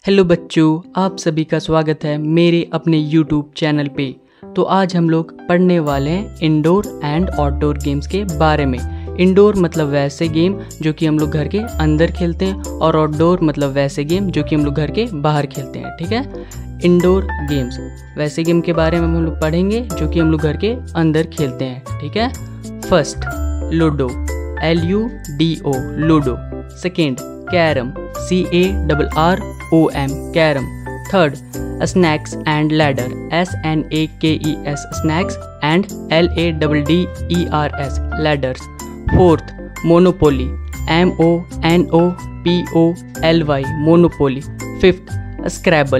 Hello बच्चों, आप सभी का स्वागत है मेरे अपने YouTube चैनल पे। तो आज हम लोग पढ़ने वाले हैं इंडोर एंड आउटडोर गेम्स के बारे में। इंडोर मतलब वैसे गेम जो कि हम लोग घर के अंदर खेलते हैं, और आउटडोर मतलब वैसे गेम जो कि हम लोग घर के बाहर खेलते हैं। ठीक है, इंडोर गेम्स वैसे गेम के बारे में हम लोग पढ़ेंगे जो कि हम लोग घर के अंदर खेलते हैं। ठीक है, first ludo, LUDO ludo. Second carrom, CARROM carrom. Third snacks and ladder, SNAKES snacks and LADDERS ladders. Fourth monopoly, MONOPOLY monopoly. Fifth scrabble,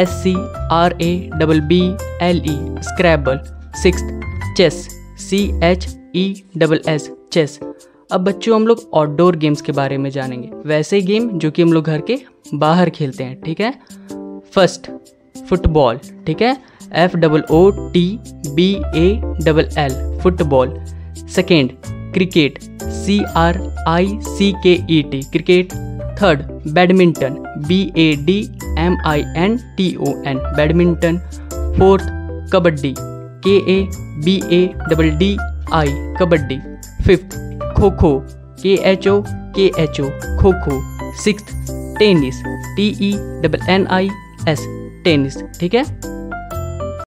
SCRABBLE scrabble. Sixth chess, CHESS chess. अब बच्चों हम लोग आउटडोर गेम्स के बारे में जानेंगे, वैसे game जो कि हम लोग घर के बाहर खेलते हैं। ठीक है, फर्स्ट फुटबॉल, ठीक है, FOOTBALL football. Second cricket, CRICKET cricket. Third badminton, BADMINTON badminton. Fourth kabaddi, KABADDI kabaddi. Fifth kho kho, KHO kho kho. Sixth tennis, TENNIS tennis. ठीक है,